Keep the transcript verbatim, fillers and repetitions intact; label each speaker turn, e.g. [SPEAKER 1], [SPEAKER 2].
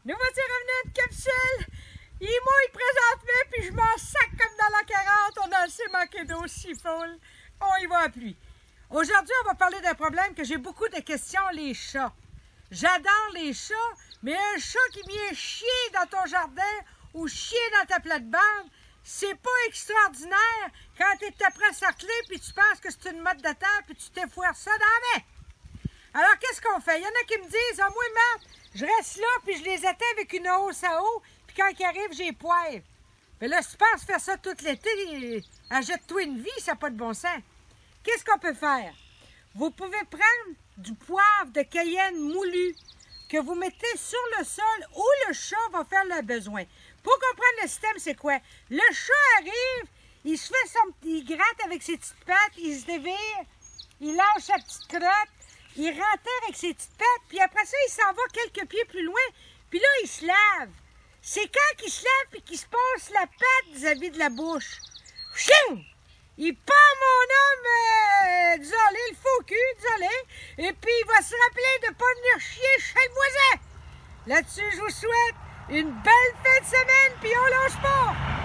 [SPEAKER 1] Nous voici revenus à une capsule. Il mouille présentement, puis je m'en sac comme dans la quarante. On a assez manqué d'eau, si folle. On y va à pluie. Aujourd'hui, on va parler d'un problème que j'ai beaucoup de questions, les chats. J'adore les chats, mais un chat qui vient chier dans ton jardin ou chier dans ta plate-bande, c'est pas extraordinaire quand tu es après cerclé puis tu penses que c'est une motte de terre puis tu t'effoires ça dans la main. Alors, qu'est-ce qu'on fait? Il y en a qui me disent, ah, moi, Marthe, je reste là puis je les éteins avec une hausse à eau puis quand ils arrivent, j'ai poivre. Mais là, si tu penses faire ça tout l'été, achète-toi une vie, ça n'a pas de bon sens. Qu'est-ce qu'on peut faire? Vous pouvez prendre du poivre de Cayenne moulu que vous mettez sur le sol où le chat va faire le besoin. Pour comprendre le système, c'est quoi? Le chat arrive, il se fait son petit, il gratte avec ses petites pattes, il se dévire, il lâche sa petite crotte, il rentre avec ses petites pattes, puis après ça, il s'en va quelques pieds plus loin, puis là, il se lave. C'est quand il se lave et qu'il se passe la patte vis-à-vis de la bouche. Ching! Il pend mon homme, euh, désolé, le faux cul, désolé, et puis il va se rappeler de ne pas venir chier chez le voisin. Là-dessus, je vous souhaite une belle fin de semaine, puis on lâche pas!